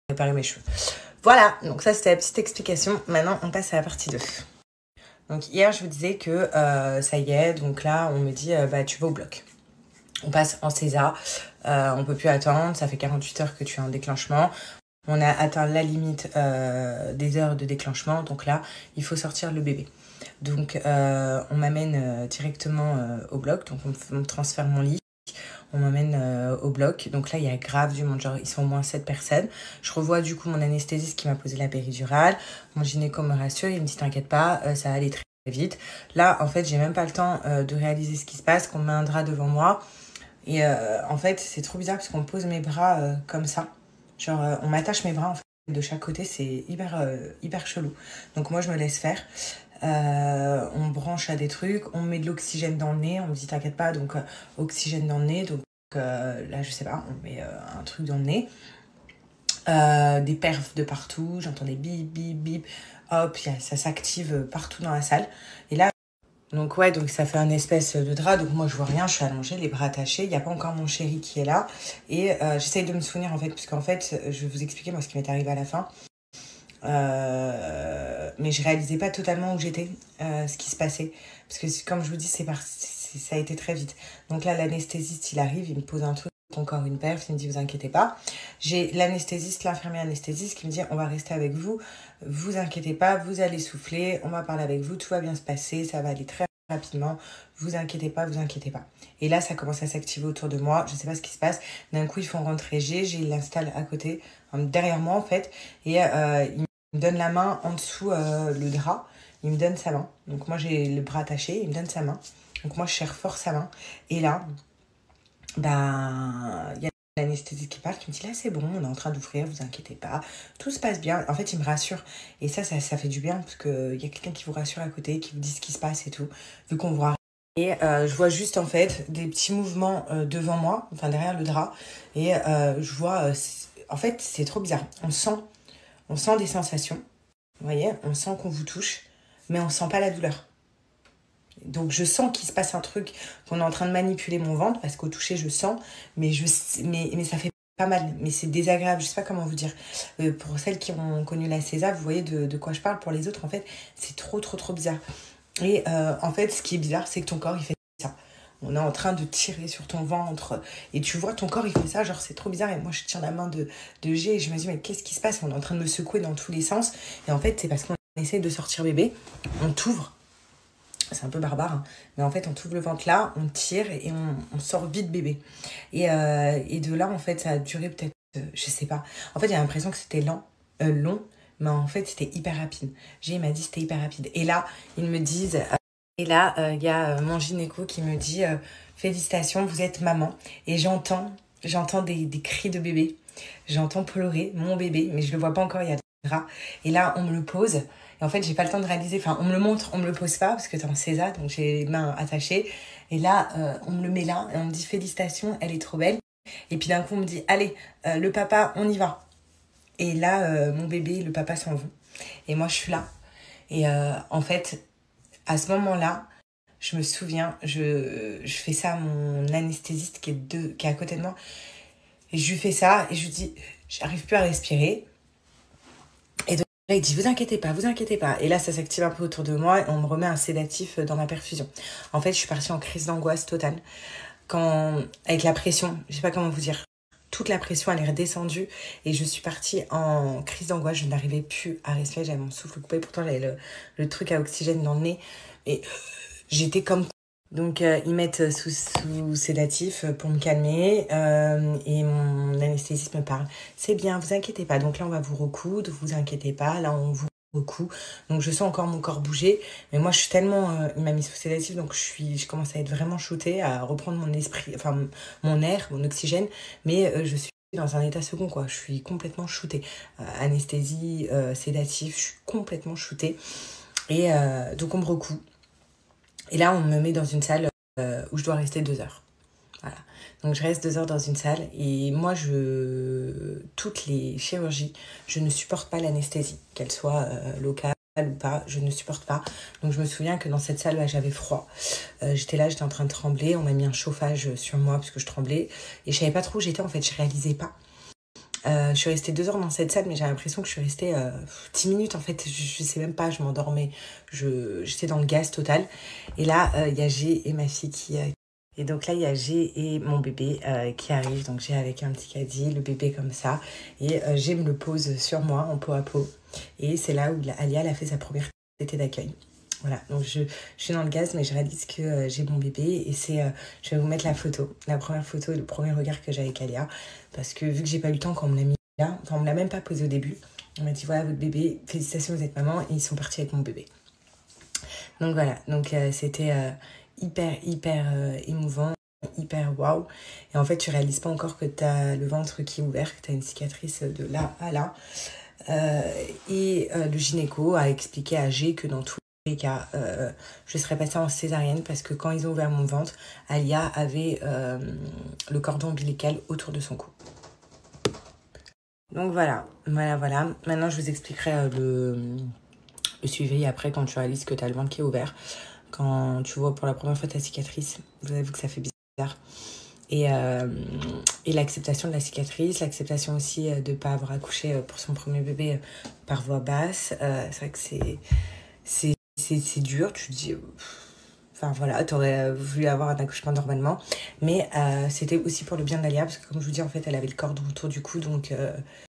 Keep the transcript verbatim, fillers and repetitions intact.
réparer mes cheveux. Voilà, donc ça c'était la petite explication. Maintenant, on passe à la partie deux. Donc hier, je vous disais que euh, ça y est, donc là, on me dit, euh, bah tu vas au bloc. On passe en César, euh, on peut plus attendre, ça fait quarante-huit heures que tu as un déclenchement. On a atteint la limite euh, des heures de déclenchement, donc là, il faut sortir le bébé. Donc, euh, on m'amène euh, directement euh, au bloc, donc on me transfère mon lit. On m'amène euh, au bloc. Donc là, il y a grave du monde, genre ils sont au moins sept personnes. Je revois du coup mon anesthésiste qui m'a posé la péridurale. Mon gynéco me rassure, il me dit t'inquiète pas, euh, ça va aller très vite. Là, en fait, j'ai même pas le temps euh, de réaliser ce qui se passe, qu'on met un drap devant moi. Et euh, en fait, c'est trop bizarre parce qu'on me pose mes bras euh, comme ça. Genre, euh, on m'attache mes bras en fait de chaque côté, c'est hyper, euh, hyper chelou. Donc moi, je me laisse faire. Euh, on branche à des trucs, on met de l'oxygène dans le nez, on me dit t'inquiète pas, donc euh, oxygène dans le nez, donc euh, là je sais pas, on met euh, un truc dans le nez, euh, des perfs de partout, j'entends des bip bip bip, hop, y a, ça s'active partout dans la salle, et là, donc ouais, donc ça fait un espèce de drap, donc moi je vois rien, je suis allongée, les bras attachés, il n'y a pas encore mon chéri qui est là, et euh, j'essaye de me souvenir en fait, parce qu'en fait, je vais vous expliquer moi ce qui m'est arrivé à la fin. Euh, mais je réalisais pas totalement où j'étais, euh, ce qui se passait, parce que comme je vous dis, c'est parti, ça a été très vite. Donc là, l'anesthésiste, il arrive, il me pose un truc, encore une perf, il me dit vous inquiétez pas. J'ai l'anesthésiste, l'infirmier anesthésiste qui me dit on va rester avec vous, vous inquiétez pas, vous allez souffler, on va parler avec vous, tout va bien se passer, ça va aller très rapidement, vous inquiétez pas, vous inquiétez pas. Et là, ça commence à s'activer autour de moi, je sais pas ce qui se passe. D'un coup, ils font rentrer G, G, il l'installe à côté, derrière moi en fait, et euh, il il me donne la main en dessous euh, le drap, il me donne sa main. Donc moi j'ai le bras attaché, il me donne sa main. Donc moi je serre fort sa main. Et là, ben, il y a l'anesthésiste qui parle, qui me dit là c'est bon, on est en train d'ouvrir, vous inquiétez pas, tout se passe bien. En fait il me rassure. Et ça, ça, ça fait du bien parce qu'il y a quelqu'un qui vous rassure à côté, qui vous dit ce qui se passe et tout, vu qu'on voit. Et euh, je vois juste en fait des petits mouvements euh, devant moi, enfin derrière le drap. Et euh, je vois, euh, en fait c'est trop bizarre. On sent... On sent des sensations, vous voyez, on sent qu'on vous touche, mais on sent pas la douleur. Donc je sens qu'il se passe un truc, qu'on est en train de manipuler mon ventre, parce qu'au toucher je sens, mais, je, mais, mais ça fait pas mal, mais c'est désagréable, je sais pas comment vous dire. Euh, pour celles qui ont connu la César, vous voyez de, de quoi je parle, pour les autres en fait, c'est trop trop trop bizarre. Et euh, en fait, ce qui est bizarre, c'est que ton corps il fait ça. On est en train de tirer sur ton ventre et tu vois ton corps il fait ça, genre c'est trop bizarre. Et moi je tiens la main de, de G et je me dis mais qu'est-ce qui se passe? On est en train de me secouer dans tous les sens. Et en fait c'est parce qu'on essaie de sortir bébé, on t'ouvre, c'est un peu barbare, hein. Mais en fait on t'ouvre le ventre là, on tire et on, on sort vite bébé. Et, euh, et de là en fait ça a duré peut-être, euh, je sais pas. En fait j'ai l'impression que c'était lent, euh, long, mais en fait c'était hyper rapide. G m'a dit c'était hyper rapide. Et là ils me disent... Euh, Et là, il euh, y a euh, mon gynéco qui me dit euh, « Félicitations, vous êtes maman ». Et j'entends j'entends des, des cris de bébé. J'entends pleurer mon bébé, mais je le vois pas encore, il y a des draps. Et là, on me le pose. Et en fait, j'ai pas le temps de réaliser. Enfin, on me le montre, on me le pose pas, parce que t'es en César, donc j'ai les mains attachées. Et là, euh, on me le met là, et on me dit « Félicitations, elle est trop belle ». Et puis d'un coup, on me dit « Allez, euh, le papa, on y va ». Et là, euh, mon bébé et le papa s'en vont. Et moi, je suis là. Et euh, en fait... À ce moment-là, je me souviens, je, je fais ça à mon anesthésiste qui est, de, qui est à côté de moi. Et je lui fais ça et je lui dis, j'arrive plus à respirer. Et donc là, il dit, vous inquiétez pas, vous inquiétez pas. Et là, ça s'active un peu autour de moi et on me remet un sédatif dans ma perfusion. En fait, je suis partie en crise d'angoisse totale. Quand, avec la pression, je sais pas comment vous dire. Toute la pression, elle est redescendue et je suis partie en crise d'angoisse. Je n'arrivais plus à respirer, j'avais mon souffle coupé. Pourtant, j'avais le, le truc à oxygène dans le nez et j'étais comme... Donc, euh, ils mettent sous, sous sédatif pour me calmer euh, et mon anesthésiste me parle. C'est bien, vous inquiétez pas. Donc là, on va vous recoudre, vous inquiétez pas. Là, on vous recoud. Donc, je sens encore mon corps bouger. Mais moi, je suis tellement... Euh, il m'a mis sous sédatif, donc je, suis, je commence à être vraiment shootée, à reprendre mon esprit, enfin, mon air, mon oxygène. Mais euh, je suis dans un état second, quoi. Je suis complètement shootée. Euh, anesthésie, euh, sédatif, je suis complètement shootée. Et euh, donc, on me recoud. Et là, on me met dans une salle euh, où je dois rester deux heures. Voilà. Donc, je reste deux heures dans une salle. Et moi, je toutes les chirurgies, je ne supporte pas l'anesthésie, qu'elle soit euh, locale ou pas, je ne supporte pas. Donc, je me souviens que dans cette salle, là, j'avais froid. Euh, j'étais là, j'étais en train de trembler. On m'a mis un chauffage sur moi parce que je tremblais. Et je savais pas trop où j'étais, en fait. Je réalisais pas. Euh, je suis restée deux heures dans cette salle, mais j'ai l'impression que je suis restée euh, dix minutes en fait. Je, je sais même pas, je m'endormais. Je, j'étais dans le gaz total. Et là, il euh, y a G et ma fille qui. Euh, et donc là, il y a G et mon bébé euh, qui arrive. Donc G avec un petit caddie, le bébé comme ça. Et euh, G me le pose sur moi en peau à peau. Et c'est là où la, Alia elle a fait sa première tétée d'accueil. Voilà, donc je, je suis dans le gaz, mais je réalise que euh, j'ai mon bébé et c'est, euh, je vais vous mettre la photo, la première photo, le premier regard que j'ai avec Alia, parce que vu que j'ai pas eu le temps quand on me l'a mis là, enfin on me l'a même pas posé au début, on m'a dit voilà votre bébé, félicitations vous êtes maman, et ils sont partis avec mon bébé. Donc voilà, donc euh, c'était euh, hyper hyper euh, émouvant, hyper waouh, et en fait tu réalises pas encore que t'as le ventre qui est ouvert, que t'as une cicatrice de là à là, euh, et euh, le gynéco a expliqué à G que dans tout les cas, euh, je serais passée en césarienne parce que quand ils ont ouvert mon ventre, Alia avait euh, le cordon ombilical autour de son cou. Donc voilà, voilà, voilà. Maintenant, je vous expliquerai euh, le, le suivi après quand tu réalises que tu as le ventre qui est ouvert. Quand tu vois pour la première fois ta cicatrice, vous avez vu que ça fait bizarre. Et, euh, et l'acceptation de la cicatrice, l'acceptation aussi de ne pas avoir accouché pour son premier bébé par voie basse. Euh, c'est vrai que c'est... c'est c'est dur, tu te dis, enfin voilà, t'aurais voulu avoir un accouchement normalement, mais euh, c'était aussi pour le bien d'Alia, parce que comme je vous dis, en fait, elle avait le cordon autour du cou, donc euh,